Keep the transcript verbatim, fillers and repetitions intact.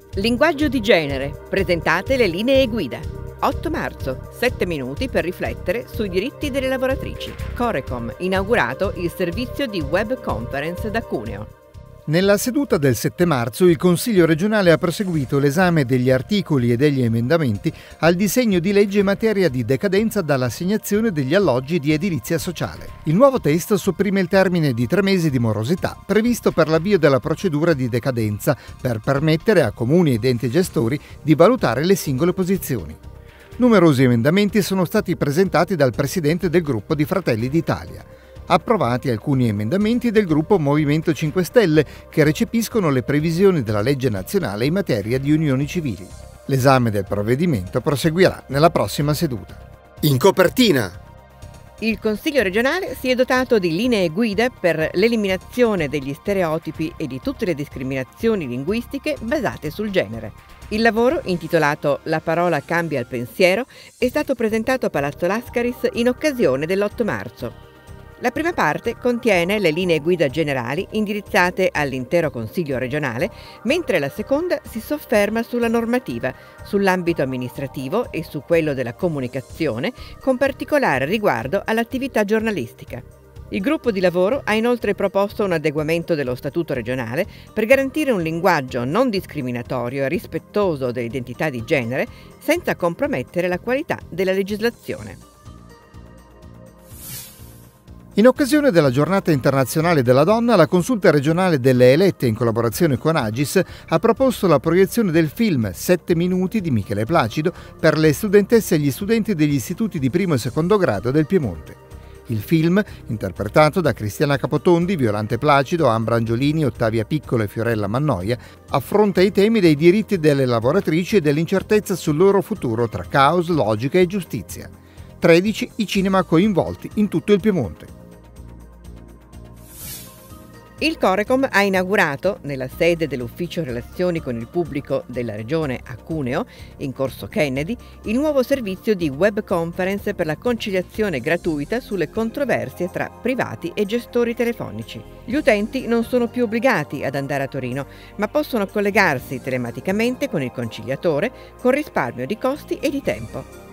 Linguaggio di genere. Presentate le linee guida. otto marzo. sette minuti per riflettere sui diritti delle lavoratrici. Corecom, inaugurato il servizio di web conference da Cuneo. Nella seduta del sette marzo il Consiglio regionale ha proseguito l'esame degli articoli e degli emendamenti al disegno di legge in materia di decadenza dall'assegnazione degli alloggi di edilizia sociale. Il nuovo testo sopprime il termine di tre mesi di morosità previsto per l'avvio della procedura di decadenza per permettere a comuni ed enti gestori di valutare le singole posizioni. Numerosi emendamenti sono stati presentati dal presidente del gruppo di Fratelli d'Italia. Approvati alcuni emendamenti del gruppo Movimento cinque Stelle che recepiscono le previsioni della legge nazionale in materia di unioni civili. L'esame del provvedimento proseguirà nella prossima seduta. In copertina! Il Consiglio regionale si è dotato di linee guida per l'eliminazione degli stereotipi e di tutte le discriminazioni linguistiche basate sul genere. Il lavoro, intitolato La parola cambia il pensiero, è stato presentato a Palazzo Lascaris in occasione dell'otto marzo. La prima parte contiene le linee guida generali indirizzate all'intero Consiglio regionale, mentre la seconda si sofferma sulla normativa, sull'ambito amministrativo e su quello della comunicazione, con particolare riguardo all'attività giornalistica. Il gruppo di lavoro ha inoltre proposto un adeguamento dello Statuto regionale per garantire un linguaggio non discriminatorio e rispettoso dell'identità di genere, senza compromettere la qualità della legislazione. In occasione della Giornata internazionale della donna, la Consulta regionale delle elette, in collaborazione con Agis, ha proposto la proiezione del film sette minuti di Michele Placido per le studentesse e gli studenti degli istituti di primo e secondo grado del Piemonte. Il film, interpretato da Cristiana Capotondi, Violante Placido, Ambra Angiolini, Ottavia Piccolo e Fiorella Mannoia, affronta i temi dei diritti delle lavoratrici e dell'incertezza sul loro futuro tra caos, logica e giustizia. tredici i cinema coinvolti in tutto il Piemonte. Il Corecom ha inaugurato, nella sede dell'Ufficio Relazioni con il Pubblico della Regione a Cuneo, in Corso Kennedy, il nuovo servizio di web conference per la conciliazione gratuita sulle controversie tra privati e gestori telefonici. Gli utenti non sono più obbligati ad andare a Torino, ma possono collegarsi telematicamente con il conciliatore con risparmio di costi e di tempo.